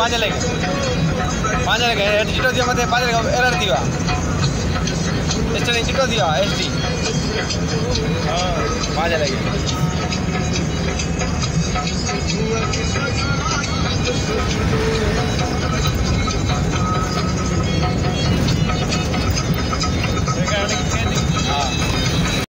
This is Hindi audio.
5 लेके चिटो दिया मते 5 लेके एरर दिया एसटी चिटो दिया एसटी हां 5 लेके